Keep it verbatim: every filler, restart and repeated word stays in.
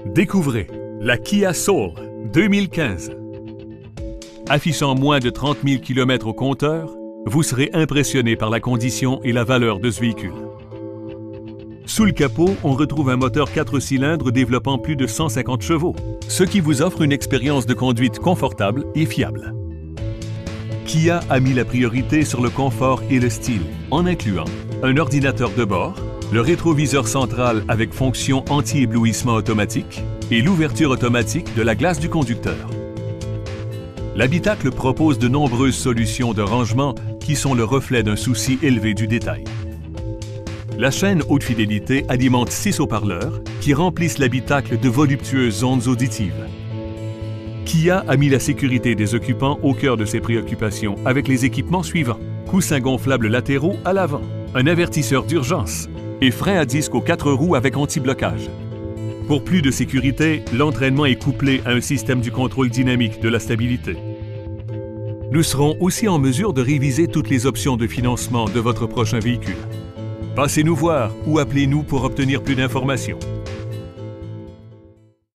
Découvrez la Kia Soul deux mille quinze. Affichant moins de trente mille kilomètres au compteur, vous serez impressionné par la condition et la valeur de ce véhicule. Sous le capot, on retrouve un moteur quatre cylindres développant plus de cent cinquante chevaux, ce qui vous offre une expérience de conduite confortable et fiable. Kia a mis la priorité sur le confort et le style, en incluant un ordinateur de bord, le rétroviseur central avec fonction anti-éblouissement automatique et l'ouverture automatique de la glace du conducteur. L'habitacle propose de nombreuses solutions de rangement qui sont le reflet d'un souci élevé du détail. La chaîne haute fidélité alimente six haut-parleurs qui remplissent l'habitacle de voluptueuses ondes auditives. Kia a mis la sécurité des occupants au cœur de ses préoccupations avec les équipements suivants: coussins gonflables latéraux à l'avant, un avertisseur d'urgence et frein à disque aux quatre roues avec anti-blocage. Pour plus de sécurité, l'entraînement est couplé à un système du contrôle dynamique de la stabilité. Nous serons aussi en mesure de réviser toutes les options de financement de votre prochain véhicule. Passez nous voir ou appelez-nous pour obtenir plus d'informations.